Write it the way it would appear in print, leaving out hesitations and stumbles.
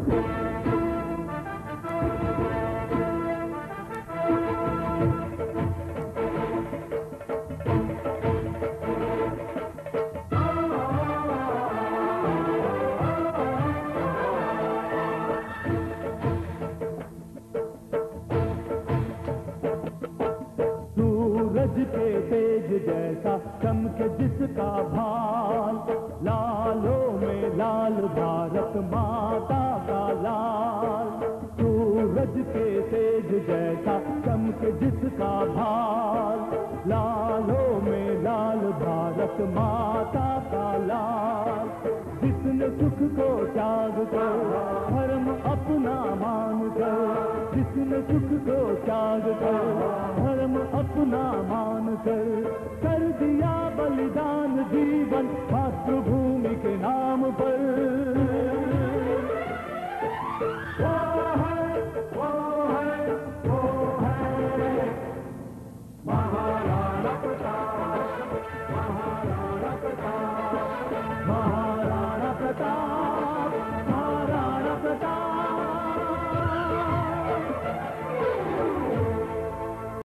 सूरज के तेज जैसा चमके जिसका भाल, लालों में लाल भारत माता का लाल। सूरज के तेज जैसा चमके जिसका भाल, लालों में लाल भारत माता का लाल। जिसने सुख को त्याग कर धर्म अपना मान कर, जिसने सुख को त्याग कर धर्म अपना मान कर,